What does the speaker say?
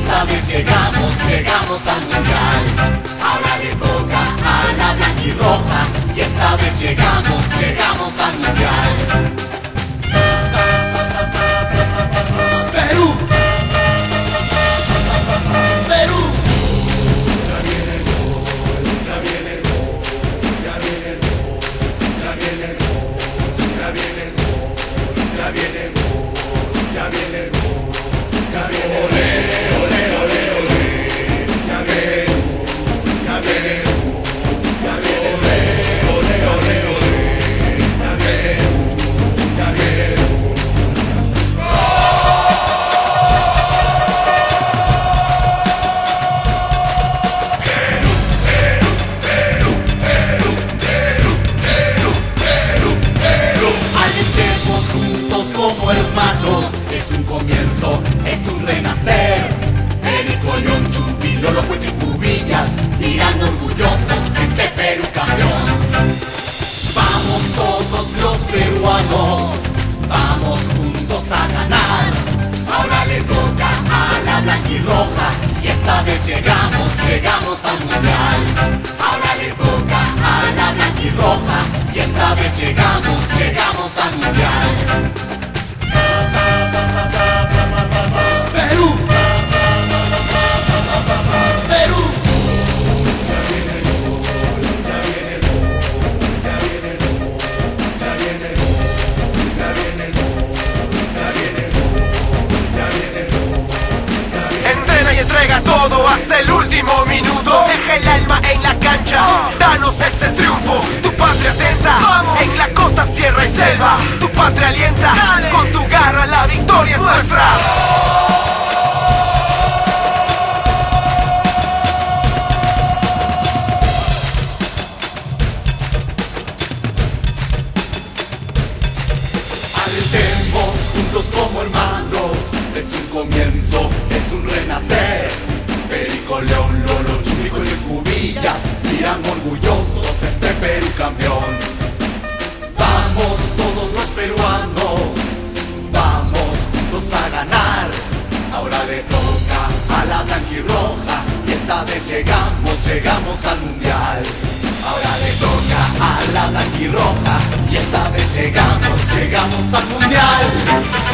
esta vez llegamos, llegamos al mundial. Ahora le toca a la blanquirroja y esta vez llegamos, llegamos al mundial. Perú, Perú. Ya viene el gol, ya viene el gol, ya viene el gol, ya viene el gol, ya viene el gol, ya viene el gol, ya viene el gol, ya viene el gol. Olé, olé, olé, olé. Ya viene el gol, ya viene el gol, ya viene el gol. Olé, olé, olé. Ya viene el gol, ya viene el gol. Alentemos juntos como hermanos, es un comienzo, es un renacer. Perico, León, Chumbi, Lolo, Cueto y Cubillas miran orgullosos este Perú campeón. Vamos todos los peruanos, vamos juntos a ganar. Ahora le toca a la blanquirroja y esta vez llegamos, llegamos al mundial. Ahora le toca a la blanquirroja y esta vez llegamos, llegamos al mundial. Perú, Perú. Ya viene el gol, ya viene el gol, ya viene el gol, ya viene el gol, ya viene el gol, ya viene el gol, ya viene el gol, ya viene el gol. Entrena y entrega todo hasta el último minuto. Deja el alma en la cancha, danos ese triunfo. Tu patria atenta, en la costa, sierra y selva. Tu patria alienta, con tu garra la victoria es nuestra. Alentemos juntos como hermanos, es un comienzo, es un renacer. Perico, León, Lolo, Chumbi, Cueto y Cubillas miran orgullosos este Perú campeón. Vamos todos los peruanos, vamos juntos a ganar. Ahora le toca a la blanquirroja y esta vez llegamos, llegamos al mundial. Ahora le toca a la blanquirroja y esta vez llegamos, llegamos al mundial.